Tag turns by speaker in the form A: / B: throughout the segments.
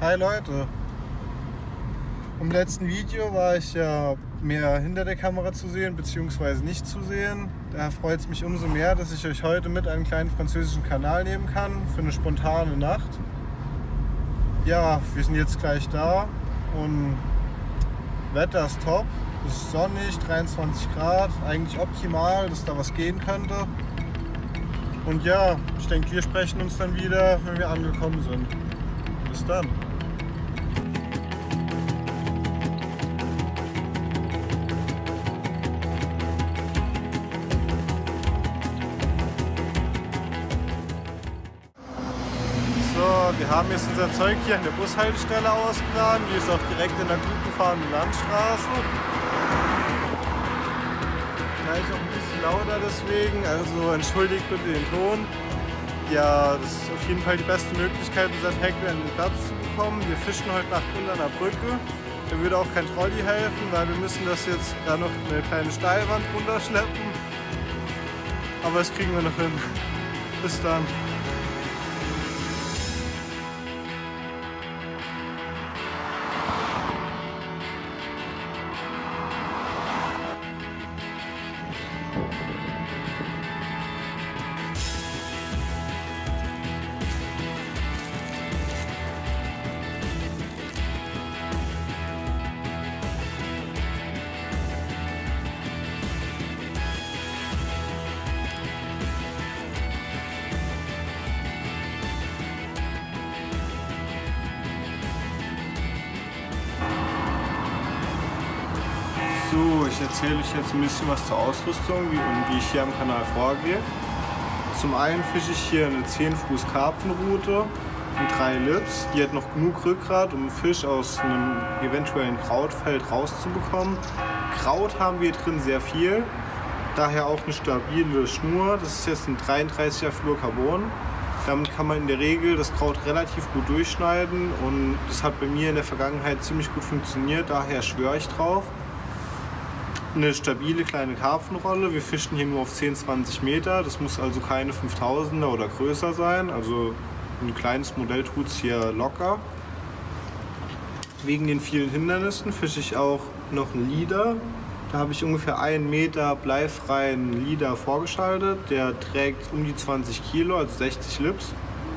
A: Hi Leute! Im letzten Video war ich ja mehr hinter der Kamera zu sehen, beziehungsweise nicht zu sehen. Daher freut es mich umso mehr, dass ich euch heute mit einem kleinen französischen Kanal nehmen kann für eine spontane Nacht. Ja, wir sind jetzt gleich da und Wetter ist top. Es ist sonnig, 23 Grad, eigentlich optimal, dass da was gehen könnte. Und ja, ich denke, wir sprechen uns dann wieder, wenn wir angekommen sind. Bis dann. So, wir haben jetzt unser Zeug hier an der Bushaltestelle ausgeladen. Die ist auch direkt in der gut befahrenen Landstraße. Vielleicht auch ein bisschen lauter deswegen, also entschuldigt bitte den Ton. Ja, das ist auf jeden Fall die beste Möglichkeit, unser Gepäck an den Platz zu bekommen. Wir fischen heute Nacht unter einer Brücke. Da würde auch kein Trolley helfen, weil wir müssen das jetzt da noch eine kleine Steilwand runterschleppen. Aber das kriegen wir noch hin. Bis dann. So, ich erzähle euch jetzt ein bisschen was zur Ausrüstung und wie ich hier am Kanal vorgehe. Zum einen fische ich hier eine 10 Fuß Karpfenrute mit 3 Lips. Die hat noch genug Rückgrat, um Fisch aus einem eventuellen Krautfeld rauszubekommen. Kraut haben wir drin sehr viel, daher auch eine stabile Schnur. Das ist jetzt ein 33er Fluorcarbon. Damit kann man in der Regel das Kraut relativ gut durchschneiden und das hat bei mir in der Vergangenheit ziemlich gut funktioniert, daher schwöre ich drauf. Eine stabile kleine Karpfenrolle. Wir fischen hier nur auf 10-20 Meter. Das muss also keine 5000er oder größer sein. Also ein kleines Modell tut es hier locker. Wegen den vielen Hindernissen fische ich auch noch einen Leader. Da habe ich ungefähr 1 Meter bleifreien Leader vorgeschaltet. Der trägt um die 20 Kilo, also 60 Lips.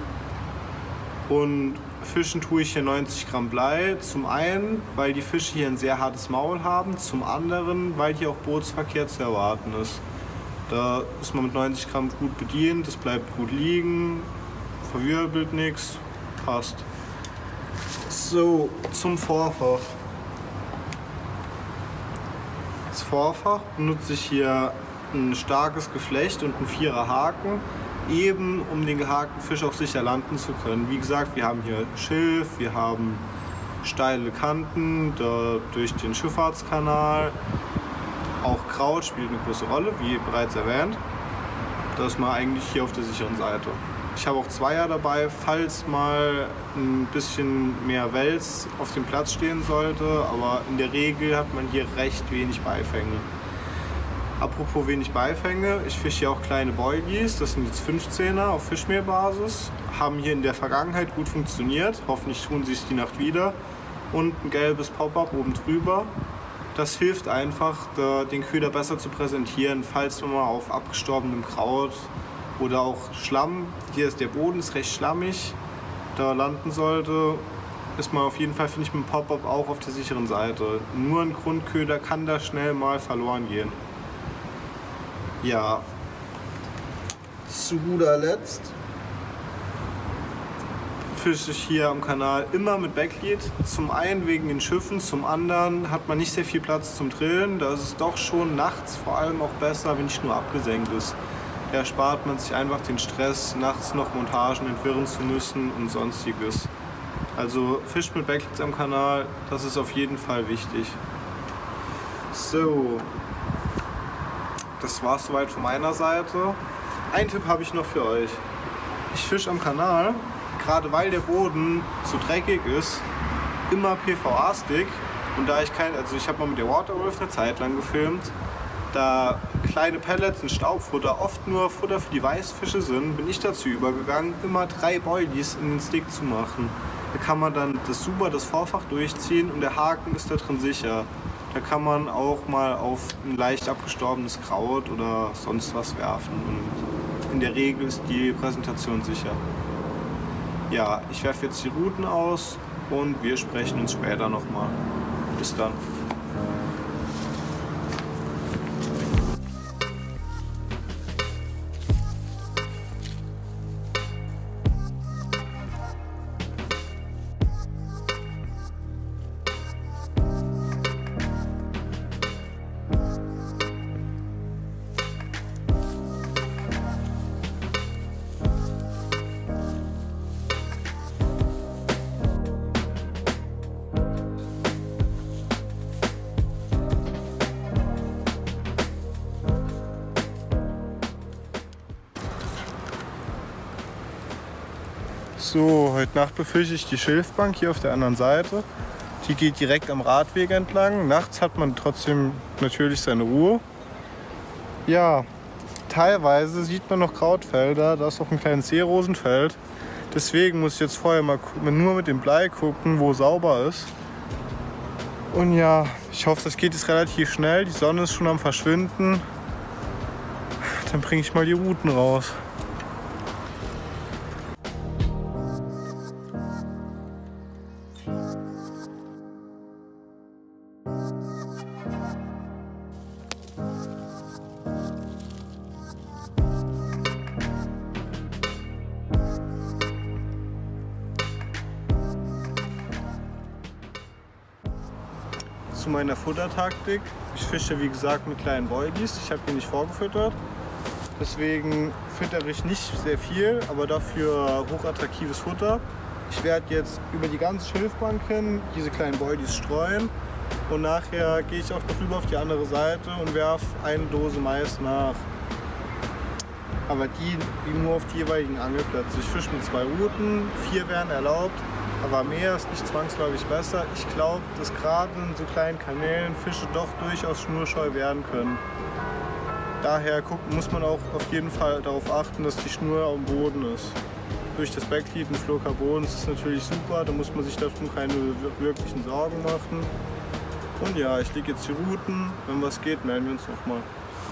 A: Und fischen tue ich hier 90 Gramm Blei. Zum einen, weil die Fische hier ein sehr hartes Maul haben. Zum anderen, weil hier auch Bootsverkehr zu erwarten ist. Da ist man mit 90 Gramm gut bedient. Das bleibt gut liegen, verwirbelt nichts, passt. So, zum Vorfach. Als Vorfach benutze ich hier ein starkes Geflecht und einen 4er Haken. Eben um den gehakten Fisch auch sicher landen zu können. Wie gesagt, wir haben hier Schilf, wir haben steile Kanten durch den Schifffahrtskanal. Auch Kraut spielt eine große Rolle, wie bereits erwähnt. Da ist man eigentlich hier auf der sicheren Seite. Ich habe auch Zweier dabei, falls mal ein bisschen mehr Wels auf dem Platz stehen sollte, aber in der Regel hat man hier recht wenig Beifänge. Apropos wenig Beifänge, ich fische hier auch kleine Boilies, das sind jetzt 15er auf Fischmehlbasis, haben hier in der Vergangenheit gut funktioniert, hoffentlich tun sie es die Nacht wieder. Und ein gelbes Pop-up oben drüber, das hilft einfach, den Köder besser zu präsentieren, falls man mal auf abgestorbenem Kraut oder auch Schlamm, hier ist der Boden, ist recht schlammig, da landen sollte, ist man auf jeden Fall, finde ich, mit dem Pop-up auch auf der sicheren Seite. Nur ein Grundköder kann da schnell mal verloren gehen. Ja, zu guter Letzt fische ich hier am Kanal immer mit Backlead. Zum einen wegen den Schiffen, zum anderen hat man nicht sehr viel Platz zum Drillen. Da ist es doch schon nachts vor allem auch besser, wenn nicht nur abgesenkt ist. Da erspart man sich einfach den Stress, nachts noch Montagen entwirren zu müssen und sonstiges. Also fischt mit Backleads am Kanal, das ist auf jeden Fall wichtig. So. Das war es soweit von meiner Seite. Ein Tipp habe ich noch für euch. Ich fische am Kanal, gerade weil der Boden zu dreckig ist, immer PVA-Stick. Und da ich ich habe mal mit der Waterwolf eine Zeit lang gefilmt, da kleine Pellets und Staubfutter oft nur Futter für die Weißfische sind, bin ich dazu übergegangen, immer 3 Boilies in den Stick zu machen. Da kann man dann das Vorfach durchziehen und der Haken ist da drin sicher. Da kann man auch mal auf ein leicht abgestorbenes Kraut oder sonst was werfen. Und in der Regel ist die Präsentation sicher. Ja, ich werfe jetzt die Routen aus und wir sprechen uns später nochmal. Bis dann. So, heute Nacht befische ich die Schilfbank hier auf der anderen Seite. Die geht direkt am Radweg entlang. Nachts hat man trotzdem natürlich seine Ruhe. Ja, teilweise sieht man noch Krautfelder. Da ist auch ein kleines Seerosenfeld. Deswegen muss ich jetzt vorher mal nur mit dem Blei gucken, wo sauber ist. Und ja, ich hoffe, das geht jetzt relativ schnell. Die Sonne ist schon am Verschwinden. Dann bringe ich mal die Routen raus. Zu meiner Futtertaktik. Ich fische wie gesagt mit kleinen Boilies. Ich habe die nicht vorgefüttert. Deswegen füttere ich nicht sehr viel, aber dafür hochattraktives Futter. Ich werde jetzt über die ganze Schilfbank hin diese kleinen Boilies streuen und nachher gehe ich auch noch rüber auf die andere Seite und werfe eine Dose Mais nach. Aber die nur auf die jeweiligen Angelplätze. Ich fische mit 2 Routen, 4 wären erlaubt. Aber mehr ist nicht zwangsläufig besser. Ich glaube, dass gerade in so kleinen Kanälen Fische doch durchaus schnurscheu werden können. Daher muss man auch auf jeden Fall darauf achten, dass die Schnur am Boden ist. Durch das Backlead mit Fluorocarbon ist das natürlich super, da muss man sich darum keine wirklichen Sorgen machen. Und ja, ich lege jetzt die Routen. Wenn was geht, melden wir uns nochmal.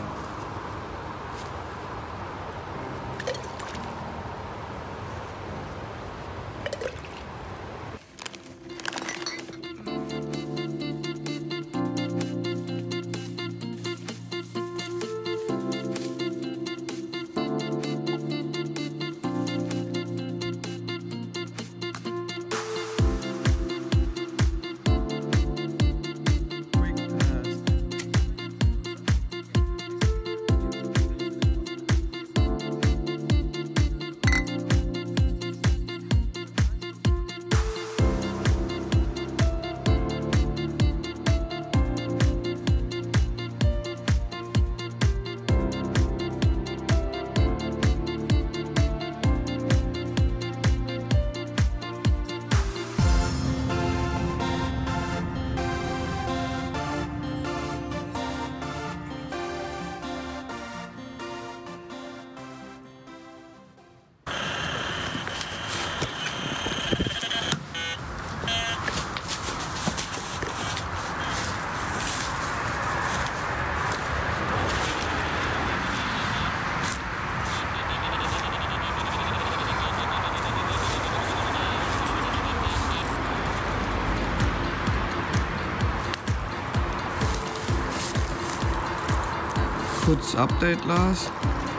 B: Kurzes Update, Lars.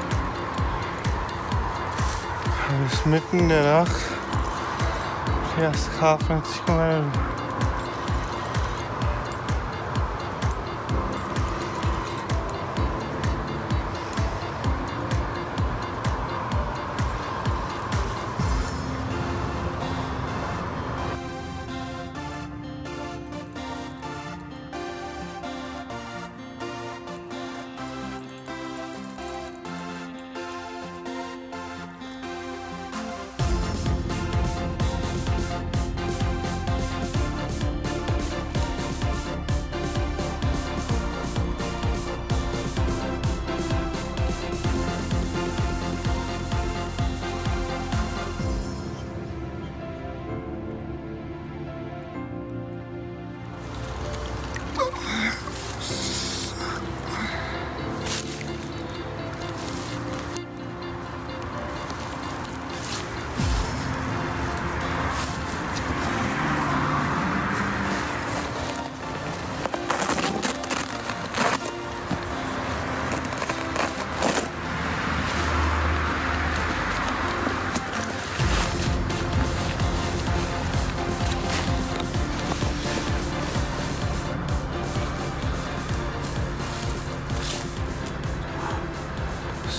A: Bis mitten in der Nacht. Die erste Karpfen hat sich gemeldet.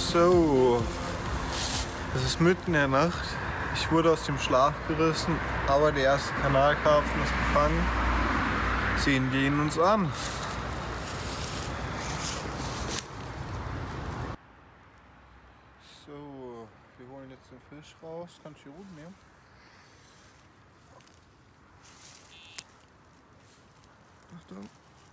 A: So, es ist mitten in der Nacht. Ich wurde aus dem Schlaf gerissen, aber der erste Kanalkarpfen ist gefangen. Sehen wir ihn uns an. So, wir holen jetzt den Fisch raus. Kannst du die Rute nehmen? Achtung.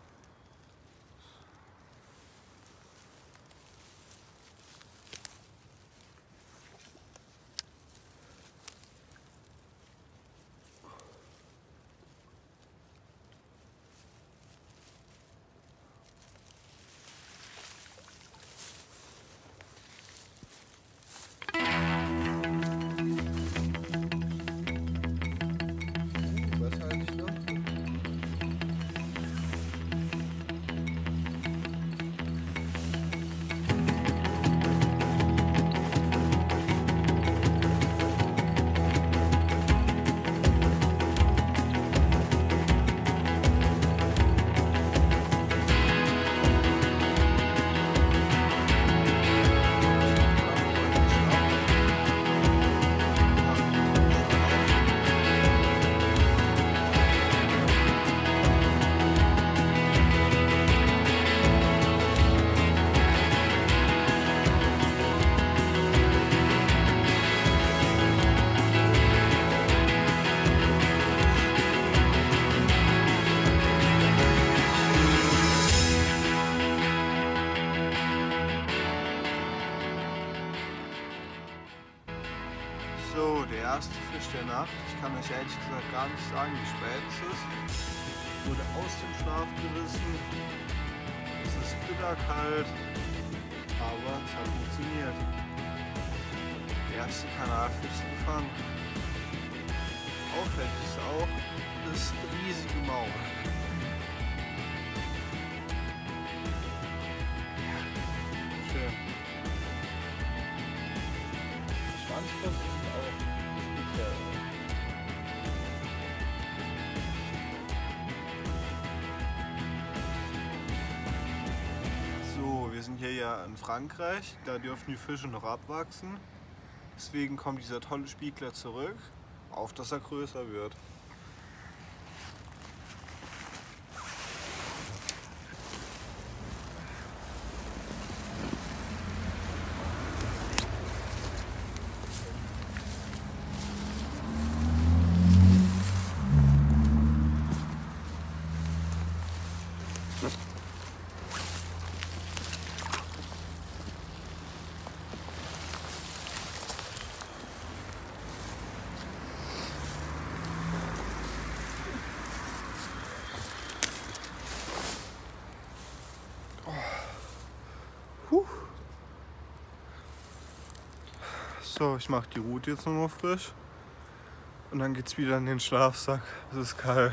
A: So, der erste Fisch der Nacht. Ich kann euch ehrlich gesagt gar nicht sagen, wie spät es ist. Wurde aus dem Schlaf gerissen. Es ist bitterkalt, aber es hat funktioniert. Der erste Kanalfisch ist gefangen. Auffällig ist auch das riesige Maul. Schön. Schwanzflossen sind auch speziell. So, wir sind hier ja in Frankreich, da dürfen die Fische noch abwachsen. Deswegen kommt dieser tolle Spiegler zurück, auf dass er größer wird. So, ich mache die Rute jetzt nur noch frisch und dann geht's wieder in den Schlafsack. Es ist kalt.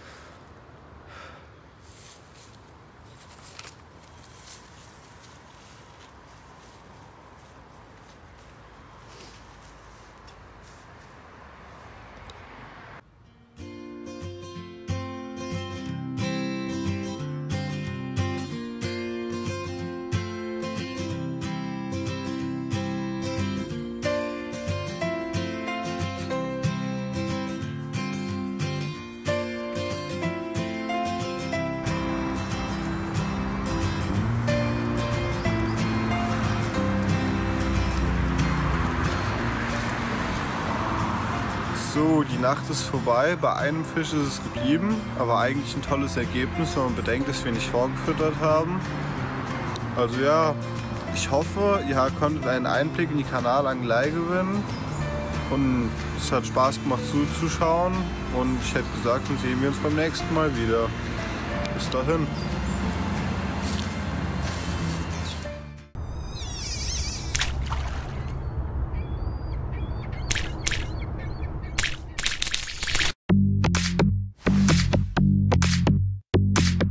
A: So, die Nacht ist vorbei. Bei einem Fisch ist es geblieben, aber eigentlich ein tolles Ergebnis, wenn man bedenkt, dass wir nicht vorgefüttert haben. Also ja, ich hoffe, ihr konntet einen Einblick in die Kanalangelei gewinnen und es hat Spaß gemacht zuzuschauen und ich hätte gesagt, dann sehen wir uns beim nächsten Mal wieder. Bis dahin.